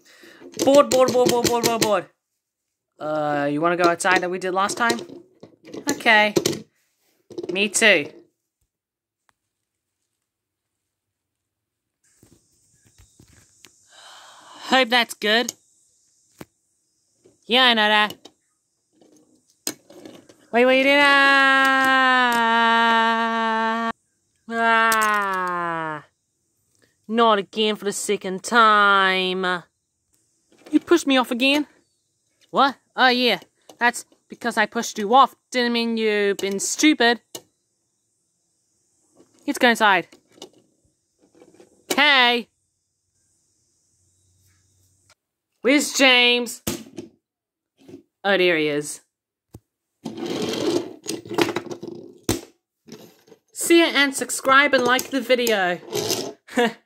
Bored. You wanna go outside like we did last time? Okay. Me too. Hope that's good. Yeah, I know that. Wait, what are you doing? Not again for the second time. You pushed me off again? What? Oh yeah, that's because I pushed you off. Didn't mean you've been stupid. Let's go inside. Hey! Where's James? Oh, there he is. See ya and subscribe and like the video.